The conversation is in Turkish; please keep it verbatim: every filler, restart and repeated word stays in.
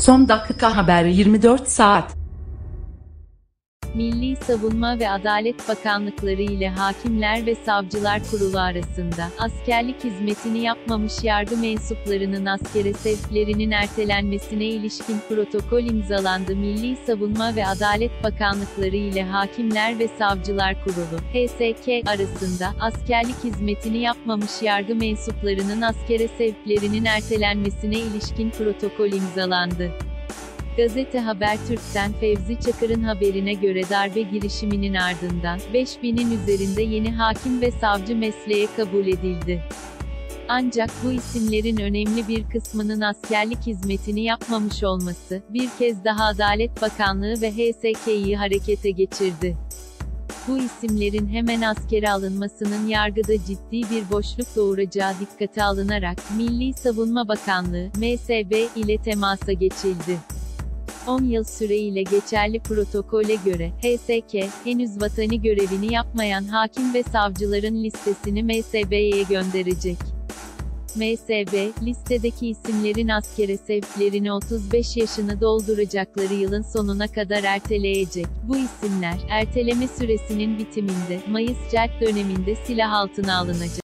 Son dakika haber yirmi dört saat. Milli Savunma ve Adalet Bakanlıkları ile Hakimler ve Savcılar Kurulu arasında, askerlik hizmetini yapmamış yargı mensuplarının askere sevklerinin ertelenmesine ilişkin protokol imzalandı. Milli Savunma ve Adalet Bakanlıkları ile Hakimler ve Savcılar Kurulu, H S K, arasında, askerlik hizmetini yapmamış yargı mensuplarının askere sevklerinin ertelenmesine ilişkin protokol imzalandı. Gazete Habertürk'ten Fevzi Çakır'ın haberine göre darbe girişiminin ardından, beş binin üzerinde yeni hakim ve savcı mesleğe kabul edildi. Ancak bu isimlerin önemli bir kısmının askerlik hizmetini yapmamış olması, bir kez daha Adalet Bakanlığı ve H S K'yi harekete geçirdi. Bu isimlerin hemen askere alınmasının yargıda ciddi bir boşluk doğuracağı dikkate alınarak, Milli Savunma Bakanlığı, M S B, ile temasa geçildi. on yıl süreyle geçerli protokole göre, H S K, henüz vatani görevini yapmayan hakim ve savcıların listesini M S B'ye gönderecek. M S B, listedeki isimlerin askere sevklerini otuz beş yaşını dolduracakları yılın sonuna kadar erteleyecek. Bu isimler, erteleme süresinin bitiminde, Mayıs-Celt döneminde silah altına alınacak.